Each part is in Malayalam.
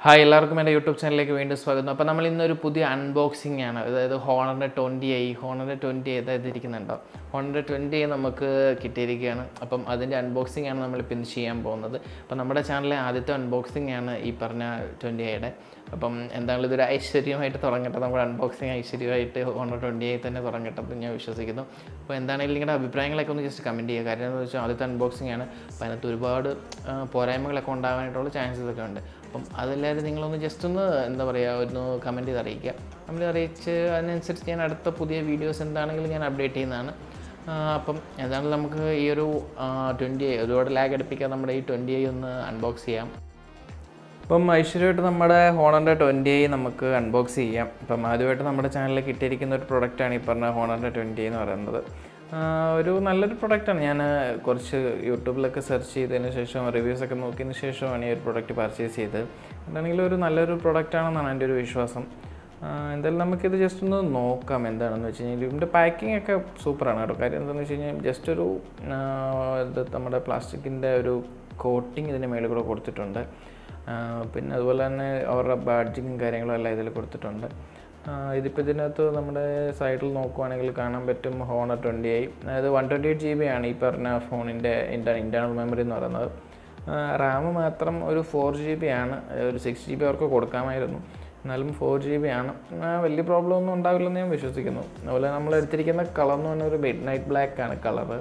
Hi, എല്ലാവർക്കും എൻ്റെ യൂട്യൂബ് ചാനലിലേക്ക് വീണ്ടും സ്വാഗതം. അപ്പോൾ നമ്മൾ ഇന്നൊരു പുതിയ അൺബോക്സിംഗ് ആണ്. അതായത് ഹോണറിൻ്റെ 20i അതായത് ഇരിക്കുന്നുണ്ടോ, ഹോണറിൻ്റെ 20i നമുക്ക് കിട്ടിയിരിക്കുകയാണ്. അപ്പം അതിൻ്റെ അൺബോക്സിംഗ് ആണ് നമ്മളിപ്പോൾ ഇന്ന് ചെയ്യാൻ പോകുന്നത്. അപ്പോൾ നമ്മുടെ ചാനലിലെ ആദ്യത്തെ അൺബോക്സിംഗ് ആണ് ഈ പറഞ്ഞ 20iയുടെ. അപ്പം എന്താണെങ്കിലും ഇതൊരു ഐശ്വര്യമായിട്ട് തുടങ്ങട്ടെ, നമ്മുടെ അൺബോക്സിംഗ് ഐശ്വര്യമായിട്ട് ഹോണർ 20i തന്നെ തുടങ്ങട്ടെ എന്ന് ഞാൻ വിശ്വസിക്കുന്നു. അപ്പോൾ എന്താണെങ്കിലും നിങ്ങളുടെ അഭിപ്രായങ്ങളൊക്കെ ഒന്ന് ജസ്റ്റ് കമൻറ്റ് ചെയ്യുക. കാര്യം എന്ന് വെച്ചാൽ ആദ്യത്തെ അൺബോക്സിംഗ് ആണ്. അപ്പോൾ അതിനകത്ത് ഒരുപാട് പോരായ്മകളൊക്കെ ഉണ്ടാകാനായിട്ടുള്ള ചാൻസസ് ഒക്കെ ഉണ്ട്. അപ്പം അതെല്ലാവരും നിങ്ങളൊന്ന് ജസ്റ്റ് ഒന്ന് എന്താ പറയുക, ഒന്ന് കമൻറ്റ് ചെയ്ത് അറിയിക്കുക. കമൻറ്റ് അറിയിച്ച് അതിനനുസരിച്ച് ഞാൻ അടുത്ത പുതിയ വീഡിയോസ് എന്താണെങ്കിലും ഞാൻ അപ്ഡേറ്റ് ചെയ്യുന്നതാണ്. അപ്പം എന്താണെങ്കിലും നമുക്ക് ഈ ഒരു 20i ഒരുപാട് ലാഗ് അടുപ്പിക്കാതെ നമ്മുടെ ഈ 20i ഒന്ന് അൺബോക്സ് ചെയ്യാം. അപ്പം ഐശ്വര്യമായിട്ട് നമ്മുടെ ഹോണറിൻ്റെ 20i നമുക്ക് അൺബോക്സ് ചെയ്യാം. അപ്പം ആദ്യമായിട്ട് നമ്മുടെ ചാനലിൽ കിട്ടിയിരിക്കുന്ന ഒരു പ്രൊഡക്റ്റാണ് ഈ പറഞ്ഞ ഹോണറിൻ്റെ 20i എന്ന് പറയുന്നത്. ഒരു നല്ലൊരു പ്രൊഡക്റ്റാണ്. ഞാൻ കുറച്ച് യൂട്യൂബിലൊക്കെ സെർച്ച് ചെയ്തതിന് ശേഷം റിവ്യൂസൊക്കെ നോക്കിയതിന് ശേഷമാണ് ഈ ഒരു പ്രൊഡക്റ്റ് പർച്ചേസ് ചെയ്തത്. എന്താണെങ്കിലും ഒരു നല്ലൊരു പ്രൊഡക്റ്റാണെന്നാണ് എൻ്റെ ഒരു വിശ്വാസം. എന്തായാലും നമുക്കിത് ജസ്റ്റ് ഒന്ന് നോക്കാം. എന്താണെന്ന് വെച്ച് കഴിഞ്ഞാൽ ഇതിൻ്റെ പാക്കിംഗ് ഒക്കെ സൂപ്പറാണ് കേട്ടോ. കാര്യം എന്താണെന്ന് വെച്ച് കഴിഞ്ഞാൽ ജസ്റ്റ് ഒരു ഇത് നമ്മുടെ പ്ലാസ്റ്റിക്കിൻ്റെ ഒരു കോട്ടിങ് ഇതിൻ്റെ മേളിൽ കൂടെ കൊടുത്തിട്ടുണ്ട്. പിന്നെ അതുപോലെ തന്നെ അവരുടെ ബാഡ്ജിങ്ങും കാര്യങ്ങളും എല്ലാം ഇതിൽ കൊടുത്തിട്ടുണ്ട്. ഇതിപ്പോൾ ഇതിനകത്ത് നമ്മുടെ സൈഡിൽ നോക്കുവാണെങ്കിൽ കാണാൻ പറ്റും ഹോണർ 20i, അതായത് 128GB ആണ് ഈ പറഞ്ഞ ഫോണിൻ്റെ ഇൻറ്റേർണൽ മെമ്മറി എന്ന് പറയുന്നത്. റാം മാത്രം ഒരു 4GB ആണ്. ഒരു 6GB അവർക്ക് കൊടുക്കാമായിരുന്നു, എന്നാലും 4GB ആണ്. വലിയ പ്രോബ്ലം ഒന്നും ഉണ്ടാവില്ലെന്ന് ഞാൻ വിശ്വസിക്കുന്നു. അതുപോലെ നമ്മൾ എടുത്തിരിക്കുന്ന കളർ എന്ന് പറഞ്ഞാൽ ഒരു മിഡ് നൈറ്റ് ബ്ലാക്ക് ആണ് കളറ്.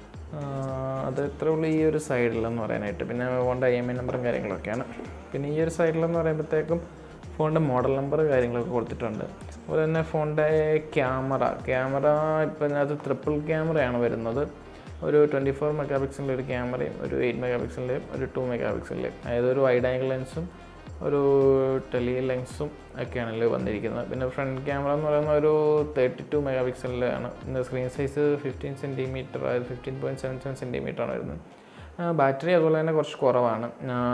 അത് എത്ര ഉള്ളൂ ഈ ഒരു സൈഡിലെന്ന് പറയാനായിട്ട്. പിന്നെ ഫോണിൻ്റെ IMEI നമ്പറും കാര്യങ്ങളൊക്കെയാണ്. പിന്നെ ഈ ഒരു സൈഡിലെന്ന് പറയുമ്പോഴത്തേക്കും ഫോണിൻ്റെ മോഡൽ നമ്പർ കാര്യങ്ങളൊക്കെ കൊടുത്തിട്ടുണ്ട്. അതുപോലെ തന്നെ ഫോണിൻ്റെ ക്യാമറ ഇപ്പം ഇതിനകത്ത് ട്രിപ്പിൾ ക്യാമറയാണ് വരുന്നത്. ഒരു 24 മെഗാപിക്സലിൻ്റെ ഒരു ക്യാമറയും ഒരു 8 മെഗാപിക്സലിൻ്റെയും ഒരു 2 മെഗാപിക്സലിൻ്റെയും, അതായത് ഒരു വൈഡ് ആംഗിൾ ലെൻസും ഒരു ടെലി ലെൻസും ഒക്കെയാണല്ലോ വന്നിരിക്കുന്നത്. പിന്നെ ഫ്രണ്ട് ക്യാമറ എന്ന് പറയുന്ന ഒരു 32 മെഗാപിക്സലിലാണ്. പിന്നെ സ്ക്രീൻ സൈസ് 15 സെൻറ്റിമീറ്റർ, അതായത് 15.77 സെൻറ്റിമീറ്റർ ആണ് വരുന്നത്. ബാറ്ററി അതുപോലെ തന്നെ കുറച്ച് കുറവാണ്.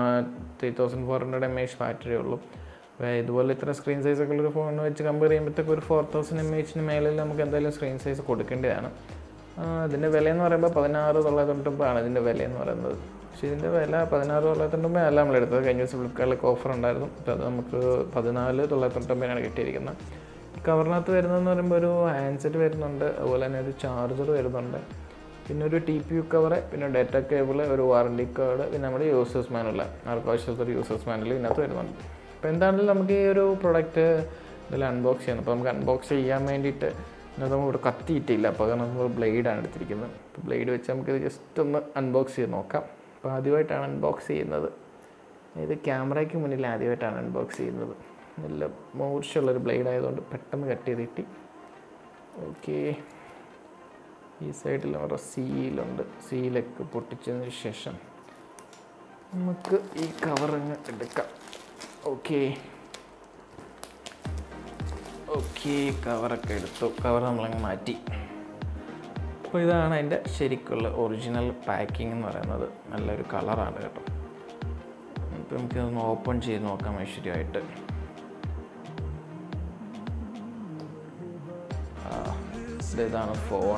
3400 mAh ബാറ്ററി ഉള്ളൂ. ഇതുപോലെ ഇത്ര സ്ക്രീൻ സൈസൊക്കെ ഉള്ളൊരു ഫോൺ വെച്ച് കമ്പയർ ചെയ്യുമ്പോഴത്തേക്ക് ഒരു 4000 mAh മേലിൽ നമുക്ക് എന്തായാലും സ്ക്രീൻ സൈസ് കൊടുക്കേണ്ടതാണ്. ഇതിൻ്റെ വിലയെന്ന് പറയുമ്പോൾ 16,999 ആണ് ഇതിൻ്റെ വിലയെന്ന് പറയുന്നത്. പക്ഷേ ഇതിൻ്റെ വില 16,999 അല്ല നമ്മളെടുത്തത്. കഴിഞ്ഞ ദിവസം ഫ്ലിപ്കാർട്ടിലൊക്കെ ഓഫർ ഉണ്ടായിരുന്നു. അപ്പോൾ അത് നമുക്ക് 14,999 കിട്ടിയിരിക്കുന്നത്. കവറിനകത്ത് വരുന്നതെന്ന് പറയുമ്പോൾ ഒരു ഹാൻഡ്സെറ്റ് വരുന്നുണ്ട്, അതുപോലെ തന്നെ ഒരു ചാർജർ വരുന്നുണ്ട്, പിന്നെ ഒരു TPU കവറ്, പിന്നെ ഡാറ്റ കേബിൾ, ഒരു വാറണ്ടി കാർഡ്, പിന്നെ നമ്മുടെ യൂസേഴ്സ് മാനുവൽ, ആർക്കാവശ്യത്തൊരു യൂസേഴ്സ് മാനുവൽ ഇതിനകത്ത് വരുന്നുണ്ട്. അപ്പോൾ എന്താണെങ്കിലും നമുക്ക് ഈ ഒരു പ്രൊഡക്റ്റ് ഇതിൽ അൺബോക്സ് ചെയ്യണം. അപ്പോൾ നമുക്ക് അൺബോക്സ് ചെയ്യാൻ വേണ്ടിയിട്ട് ഇതിനകത്ത് നമ്മളിവിടെ കത്തിയിട്ടില്ല. അപ്പോൾ കാരണം നമ്മൾ ബ്ലേഡാണ് എടുത്തിരിക്കുന്നത്. അപ്പോൾ ബ്ലേഡ് വെച്ച് നമുക്കിത് ജസ്റ്റ് ഒന്ന് അൺബോക്സ് ചെയ്ത് നോക്കാം. അപ്പോൾ ആദ്യമായിട്ടാണ് അൺബോക്സ് ചെയ്യുന്നത്. ഇത് ക്യാമറയ്ക്ക് മുന്നിൽ ആദ്യമായിട്ടാണ് അൺബോക്സ് ചെയ്യുന്നത്. നല്ല മൂർച്ചയുള്ളൊരു ബ്ലേഡ് ആയതുകൊണ്ട് പെട്ടെന്ന് കട്ട് ചെയ്ത് കിട്ടി. ഓക്കെ, ഈ സൈഡിൽ അവരുടെ സീലുണ്ട്. സീലൊക്കെ പൊട്ടിച്ചതിന് ശേഷം നമുക്ക് ഈ കവറങ്ങ് എടുക്കാം. ഓക്കെ, കവറൊക്കെ എടുത്തു. കവർ നമ്മളങ്ങ് മാറ്റി. അപ്പോൾ ഇതാണ് അതിൻ്റെ ശരിക്കുള്ള ഒറിജിനൽ പാക്കിംഗ് എന്ന് പറയുന്നത്. നല്ലൊരു കളറാണ് കേട്ടോ. അപ്പോൾ നമുക്കിതൊന്ന് ഓപ്പൺ ചെയ്ത് നോക്കാം ഐശ്വര്യമായിട്ട്. ഇതാണ് ഫോൺ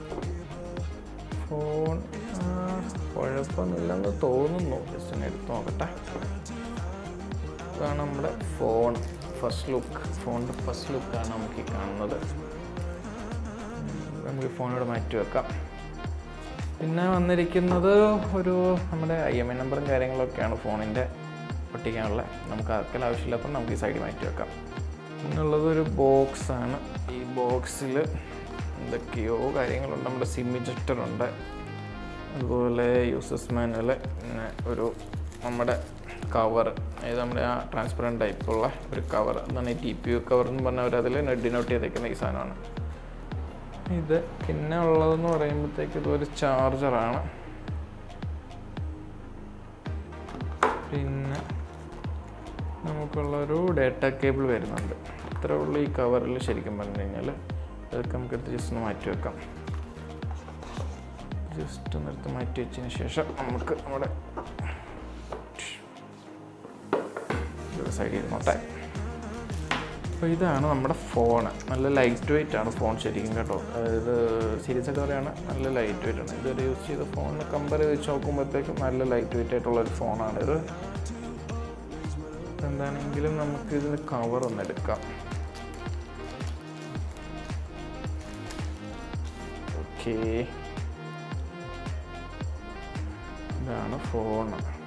കുഴപ്പമൊന്നുമില്ലെന്ന് തോന്നുന്നു. ജസ്റ്റ് ഒന്ന് എടുത്ത് നോക്കട്ടെ. ഇതാണ് നമ്മുടെ ഫോൺ ഫോണിൻ്റെ ഫസ്റ്റ് ലുക്കാണ് നമുക്ക് ഈ കാണുന്നത്. നമുക്ക് ഫോണിവിടെ മാറ്റി വെക്കാം. പിന്നെ വന്നിരിക്കുന്നത് ഒരു നമ്മുടെ IMEI നമ്പറും കാര്യങ്ങളൊക്കെയാണ് ഫോണിൻ്റെ ഒട്ടിക്കാനുള്ള. നമുക്ക് ആർക്കെല്ലാം ആവശ്യമില്ല, അപ്പം നമുക്ക് ഈ സൈഡിൽ മാറ്റി വെക്കാം. പിന്നുള്ളത് ഒരു ബോക്സാണ്. ഈ ബോക്സിൽ എന്തൊക്കെയോ കാര്യങ്ങളുണ്ട്. നമ്മുടെ സിം ഇജക്ടറുണ്ട്, അതുപോലെ യൂസേഴ്സ് മാനുവൽ, പിന്നെ ഒരു നമ്മുടെ കവർ, അതായത് നമ്മുടെ ആ ട്രാൻസ്പെറൻറ്റ് ടൈപ്പുള്ള ഒരു കവർ. അതാണ് ഈ TPU കവർ എന്ന് പറഞ്ഞാൽ അവരതിൽ ഡിനോട്ട് ചെയ്തേക്കുന്ന ഈ സാധനമാണ് ഇത്. പിന്നെ ഉള്ളതെന്ന് പറയുമ്പോഴത്തേക്ക് ഇതൊരു ചാർജറാണ്. പിന്നെ നമുക്കുള്ളൊരു ഡാറ്റ കേബിൾ വരുന്നുണ്ട്. ഇത്ര ഉള്ളു ഈ കവറിൽ. ശരിക്കും പറഞ്ഞു കഴിഞ്ഞാൽ അതൊക്കെ നമുക്കെടുത്ത് ജസ്റ്റ് ഒന്ന് മാറ്റി വെക്കാം. ജസ്റ്റ് ഒന്നെടുത്ത് മാറ്റി വെച്ചതിന് ശേഷം നമുക്ക് നമ്മുടെ സൈഡിൽ ഇരുന്നോട്ടെ. അപ്പോൾ ഇതാണ് നമ്മുടെ ഫോൺ. നല്ല ലൈറ്റ് വെയിറ്റ് ആണ് ഫോൺ ശരിക്കും കേട്ടോ. അതായത് സീരിയസ് ആയിട്ട് പറയുകയാണ്, നല്ല ലൈറ്റ് വെയിറ്റ് ആണ്. ഇതുവരെ യൂസ് ചെയ്ത ഫോണിനെ കമ്പയർ വെച്ച് നോക്കുമ്പോഴത്തേക്കും നല്ല ലൈറ്റ് വെയിറ്റ് ആയിട്ടുള്ളൊരു ഫോണാണിത്. എന്താണെങ്കിലും നമുക്കിതിന് കവർ ഒന്നെടുക്കാം. ഓക്കെ, ഇതാണ് ഫോൺ.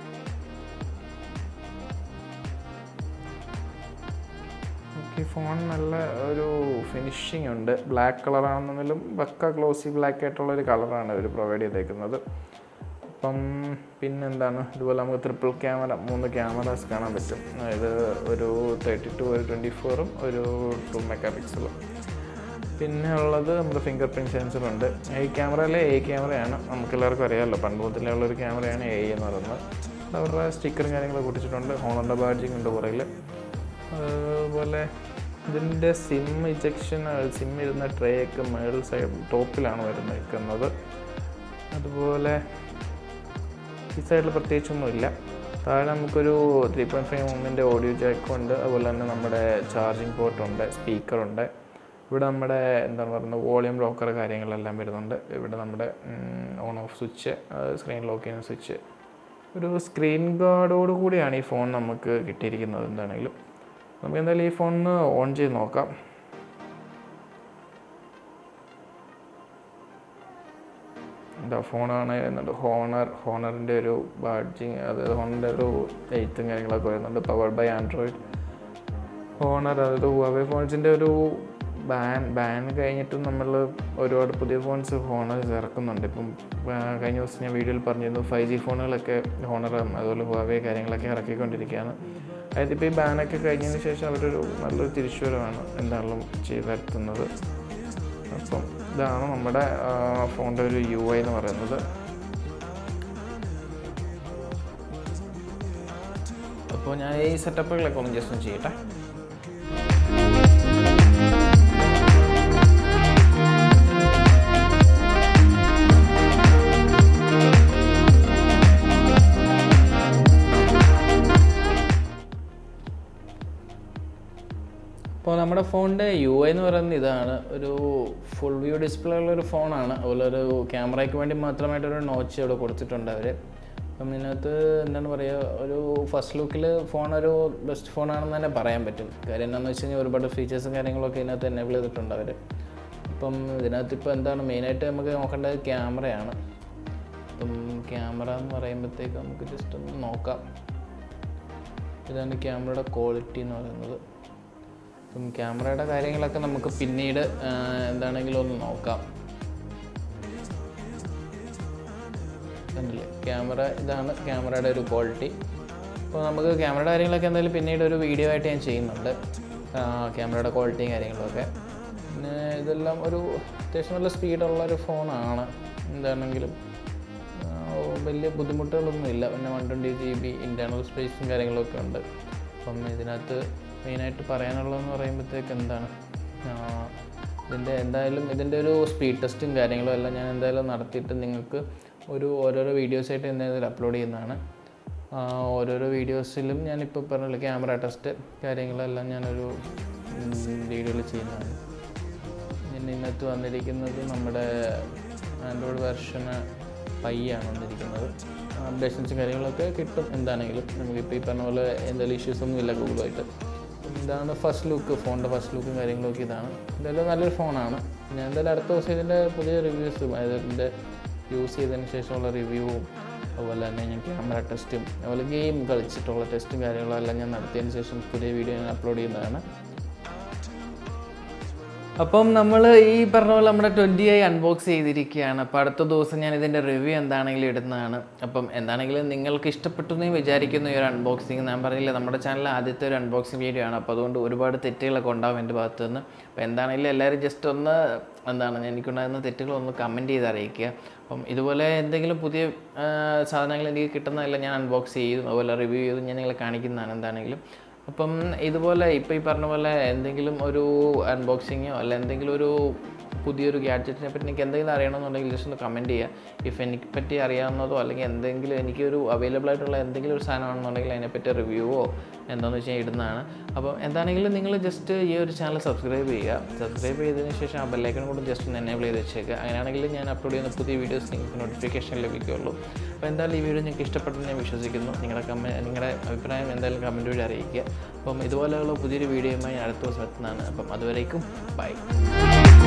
ഓക്കെ, ഫോൺ നല്ല ഒരു ഫിനിഷിംഗ് ഉണ്ട്. ബ്ലാക്ക് കളറാണെന്നെങ്കിലും പക്ക ഗ്ലോസി ബ്ലാക്ക് ആയിട്ടുള്ളൊരു കളറാണ് ഇവർ പ്രൊവൈഡ് ചെയ്തേക്കുന്നത്. അപ്പം പിന്നെന്താണ്, ഇതുപോലെ നമുക്ക് ട്രിപ്പിൾ ക്യാമറ, 3 ക്യാമറാസ് കാണാൻ പറ്റും. അതായത് ഒരു 32, ഒരു 24ഉം ഒരു 2 മെഗാ പിക്സലും. പിന്നെ ഉള്ളത് നമ്മുടെ ഫിംഗർ പ്രിൻറ്റ് സെൻസറുണ്ട്. ഈ ക്യാമറയിലെ ക്യാമറയാണ്, നമുക്കെല്ലാവർക്കും അറിയാമല്ലോ, പണ്ട് മുതലേ ഉള്ളൊരു ക്യാമറയാണ് എന്ന് പറയുന്നത്. അവരുടെ സ്റ്റിക്കറും കാര്യങ്ങളൊക്കെ ഒട്ടിച്ചിട്ടുണ്ട്. ഹോണറിൻ്റെ ബാഡ്ജിങ് ഉണ്ട് പുറകിൽ. അതുപോലെ ഇതിൻ്റെ സിം ഇജക്ഷൻ, സിം ഇരുന്ന ട്രേ ഒക്കെ മേളിൽ സൈഡ് ടോപ്പിലാണ് നിൽക്കുന്നത്. അതുപോലെ ഈ സൈഡിൽ പ്രത്യേകിച്ചൊന്നുമില്ല. താഴെ നമുക്കൊരു 3.5 mm ഓഡിയോ ജാക്കുണ്ട്. അതുപോലെ തന്നെ നമ്മുടെ ചാർജിങ് പോർട്ടുണ്ട്, സ്പീക്കറുണ്ട്. ഇവിടെ നമ്മുടെ എന്താണ് പറയുന്നത്, വോളിയം ലോക്കർ കാര്യങ്ങളെല്ലാം വരുന്നുണ്ട്. ഇവിടെ നമ്മുടെ on off switch, screen lock ചെയ്യുന്ന സ്വിച്ച്. ഒരു സ്ക്രീൻ ഗാർഡോട് കൂടിയാണ് ഈ ഫോൺ നമുക്ക് കിട്ടിയിരിക്കുന്നത്. എന്താണെങ്കിലും നമുക്ക് എന്തായാലും ഈ ഫോണിന് ഓൺ ചെയ്ത് നോക്കാം. എന്താ ഫോണാണ് വരുന്നുണ്ട്. ഹോണറിൻ്റെ ഒരു ബാഡ്ജിങ്, അതായത് ഹോണറിൻ്റെ ഒരു എഴുത്തും കാര്യങ്ങളൊക്കെ വരുന്നുണ്ട്. Powered by Android Honor. അതായത് ഹുവാവേ ഫോൺസിൻ്റെ ഒരു ബാൻ കഴിഞ്ഞിട്ടും നമ്മൾ ഒരുപാട് പുതിയ ഫോൺസ് ഹോണർ ഇറക്കുന്നുണ്ട്. ഇപ്പം കഴിഞ്ഞ ദിവസം ഞാൻ വീഡിയോയിൽ പറഞ്ഞിരുന്നു 5G ഫോണുകളൊക്കെ ഹോണറും അതുപോലെ ഹുവാവേ കാര്യങ്ങളൊക്കെ ഇറക്കിക്കൊണ്ടിരിക്കുകയാണ്. അതായത് ഇപ്പോൾ ഈ ബാനൊക്കെ കഴിഞ്ഞതിന് ശേഷം അവരൊരു നല്ലൊരു തിരിച്ചുവരവാണ് എന്താണെങ്കിലും ചെയ്തെത്തുന്നത്. അപ്പം ഇതാണ് നമ്മുടെ ഫോണിൻ്റെ ഒരു UI എന്ന് പറയുന്നത്. അപ്പോൾ ഞാൻ ഈ സെറ്റപ്പുകളൊക്കെ ഒന്ന് ജസ്റ്റ് ചെയ്യട്ടെ. അപ്പോൾ നമ്മുടെ ഫോണിൻ്റെ UI എന്ന് പറയുന്നത് ഇതാണ്. ഒരു ഫുൾ വ്യൂ ഡിസ്പ്ലേ ഉള്ളൊരു ഫോണാണ്. അതുപോലെ ഒരു ക്യാമറയ്ക്ക് വേണ്ടി മാത്രമായിട്ടൊരു നോച്ച് ഇവിടെ കൊടുത്തിട്ടുണ്ട് അവർ. അപ്പം ഇതിനകത്ത് എന്താണ് പറയുക, ഒരു ഫസ്റ്റ് ലുക്കിൽ ഫോൺ ഒരു ബെസ്റ്റ് ഫോണാണെന്ന് തന്നെ പറയാൻ പറ്റും. കാര്യം എന്താണെന്ന് വെച്ച് കഴിഞ്ഞാൽ ഒരുപാട് ഫീച്ചേഴ്സും കാര്യങ്ങളൊക്കെ ഇതിനകത്ത് എനേബിൾ ചെയ്തിട്ടുണ്ട് അവർ. അപ്പം ഇതിനകത്ത് ഇപ്പോൾ എന്താണ് മെയിനായിട്ട് നമുക്ക് നോക്കേണ്ടത് ക്യാമറയാണ്. അപ്പം ക്യാമറ എന്ന് പറയുമ്പോഴത്തേക്ക് നമുക്ക് ജസ്റ്റ് ഒന്ന് നോക്കാം. ഇതാണ് ക്യാമറയുടെ ക്വാളിറ്റി എന്ന് പറയുന്നത്. അപ്പം ക്യാമറയുടെ കാര്യങ്ങളൊക്കെ നമുക്ക് പിന്നീട് എന്താണെങ്കിലും ഒന്ന് നോക്കാം. കണ്ടില്ലേ, ക്യാമറ ഇതാണ് ക്യാമറയുടെ ഒരു ക്വാളിറ്റി. അപ്പോൾ നമുക്ക് ക്യാമറയുടെ കാര്യങ്ങളൊക്കെ എന്തായാലും പിന്നീട് ഒരു വീഡിയോ ആയിട്ട് ഞാൻ ചെയ്യുന്നുണ്ട്, ക്യാമറയുടെ ക്വാളിറ്റിയും കാര്യങ്ങളൊക്കെ. പിന്നെ ഇതെല്ലാം ഒരു അത്യാവശ്യം നല്ല സ്പീഡുള്ളൊരു ഫോണാണ്. എന്താണെങ്കിലും വലിയ ബുദ്ധിമുട്ടുകളൊന്നുമില്ല. പിന്നെ 120 GB ഇൻറ്റേർണൽ സ്പേസും കാര്യങ്ങളൊക്കെ ഉണ്ട്. അപ്പം ഇതിനകത്ത് മെയിനായിട്ട് പറയാനുള്ളതെന്ന് പറയുമ്പോഴത്തേക്ക് എന്താണ്, ഇതിൻ്റെ ഒരു സ്പീഡ് ടെസ്റ്റും കാര്യങ്ങളും എല്ലാം ഞാൻ എന്തായാലും നടത്തിയിട്ട് നിങ്ങൾക്ക് ഓരോരോ വീഡിയോസായിട്ട് എന്തായാലും അപ്ലോഡ് ചെയ്യുന്നതാണ്. ഓരോരോ വീഡിയോസിലും ഞാനിപ്പോൾ പറഞ്ഞില്ല ക്യാമറ ടെസ്റ്റ് കാര്യങ്ങളെല്ലാം ഞാനൊരു വീഡിയോയിൽ ചെയ്യുന്നതാണ്. പിന്നെ ഇതിനകത്ത് വന്നിരിക്കുന്നത് നമ്മുടെ ആൻഡ്രോയിഡ് വെർഷന് 5 ആണ് വന്നിരിക്കുന്നത്. അപ്ഡേഷൻസും കാര്യങ്ങളൊക്കെ കിട്ടും. എന്താണെങ്കിലും നമുക്കിപ്പോൾ ഈ പറഞ്ഞ പോലെ എന്തെങ്കിലും ഇഷ്യൂസൊന്നും ഇല്ല ഗൂഗിളുമായിട്ട്. ഇതാണ് ഫസ്റ്റ് ലുക്ക്, ഫോണിൻ്റെ ഫസ്റ്റ് ലുക്കും കാര്യങ്ങളൊക്കെ ഇതാണ്. എന്തായാലും നല്ലൊരു ഫോണാണ്. ഞാൻ എന്തായാലും അടുത്ത ദിവസം ഇതിൻ്റെ പുതിയ റിവ്യൂസും, അതായത് ഇതിൻ്റെ യൂസ് ചെയ്തതിന് ശേഷമുള്ള റിവ്യൂവും അതുപോലെ തന്നെ ഞാൻ ക്യാമറ ടെസ്റ്റും അതുപോലെ ഗെയിം കളിച്ചിട്ടുള്ള ടെസ്റ്റും കാര്യങ്ങളും എല്ലാം ഞാൻ നടത്തിയതിന് ശേഷം പുതിയ വീഡിയോ ഞാൻ അപ്ലോഡ് ചെയ്യുന്നതാണ്. അപ്പം നമ്മൾ ഈ പറഞ്ഞ പോലെ നമ്മുടെ 20i അൺബോക്സ് ചെയ്തിരിക്കുകയാണ്. അപ്പോൾ അടുത്ത ദിവസം ഞാൻ ഇതിൻ്റെ റിവ്യൂ എന്താണെങ്കിലും ഇടുന്നതാണ്. അപ്പം എന്താണെങ്കിലും നിങ്ങൾക്ക് ഇഷ്ടപ്പെട്ടു എന്ന് വിചാരിക്കുന്ന ഈ ഒരു അൺബോക്സിങ്, ഞാൻ പറഞ്ഞില്ല നമ്മുടെ ചാനലിൽ ആദ്യത്തെ ഒരു അൺബോക്സിങ് വീഡിയോ ആണ്. അപ്പോൾ അതുകൊണ്ട് ഒരുപാട് തെറ്റുകളൊക്കെ ഉണ്ടാവും എൻ്റെ ഭാഗത്തു നിന്ന്. അപ്പോൾ എന്താണെങ്കിലും എല്ലാവരും ജസ്റ്റ് ഒന്ന് എനിക്കുണ്ടാകുന്ന തെറ്റുകളൊന്ന് കമൻറ്റ് ചെയ്ത് അറിയിക്കുക. അപ്പം ഇതുപോലെ എന്തെങ്കിലും പുതിയ സാധനങ്ങൾ എനിക്ക് കിട്ടുന്നതെല്ലാം ഞാൻ അൺബോക്സ് ചെയ്യും, അതുപോലെ റിവ്യൂ ചെയ്തും ഞാൻ നിങ്ങളെ കാണിക്കുന്നതാണ് എന്താണെങ്കിലും. അപ്പം ഇതുപോലെ ഇപ്പോൾ ഈ പറഞ്ഞ പോലെ എന്തെങ്കിലും ഒരു അൺബോക്സിങ്ങോ അല്ല എന്തെങ്കിലും ഒരു പുതിയൊരു ഗാഡ്ജറ്റിനെ പറ്റി എനിക്ക് എന്തെങ്കിലും അറിയണമെന്നുണ്ടെങ്കിൽ ജസ്റ്റ് ഒന്ന് കമൻറ്റ് ചെയ്യുക. ഇഫ് എനിക്ക് പറ്റി അറിയാവുന്നതോ അല്ലെങ്കിൽ എന്തെങ്കിലും എനിക്കൊരു അവൈലബിൾ ആയിട്ടുള്ള എന്തെങ്കിലും ഒരു സാധനമാണെന്നുണ്ടെങ്കിൽ അതിനെപ്പറ്റി റിവ്യൂവോ എന്താണെന്ന് വെച്ചാൽ ഇടുന്നതാണ്. അപ്പോൾ എന്താണെങ്കിലും നിങ്ങൾ ജസ്റ്റ് ഈ ഒരു ചാനൽ സബ്സ്ക്രൈബ് ചെയ്യുക. സബ്സ്ക്രൈബ് ചെയ്തതിന് ശേഷം ആ ബെല്ലൈക്കൺ കൂടെ ജസ്റ്റ് ഒന്ന് എനേബിൾ ചെയ്ത് വെച്ചേക്കുക. അങ്ങനെയാണെങ്കിൽ ഞാൻ അപ്ലോഡ് ചെയ്യുന്ന പുതിയ വീഡിയോസ് നിങ്ങൾക്ക് നോട്ടിഫിക്കേഷൻ ലഭിക്കുകയുള്ളൂ. അപ്പോൾ എന്തായാലും ഈ വീഡിയോ നിങ്ങൾക്ക് ഇഷ്ടപ്പെട്ടെന്ന് ഞാൻ വിശ്വസിക്കുന്നു. നിങ്ങളുടെ അഭിപ്രായം എന്തായാലും കമൻറ്റ് വഴി അറിയിക്കുക. അപ്പം ഇതുപോലെയുള്ള പുതിയൊരു വീഡിയോയുമായി അടുത്ത ദിവസം എത്തുന്നതാണ്. അപ്പം അതുവരേക്കും ബൈ.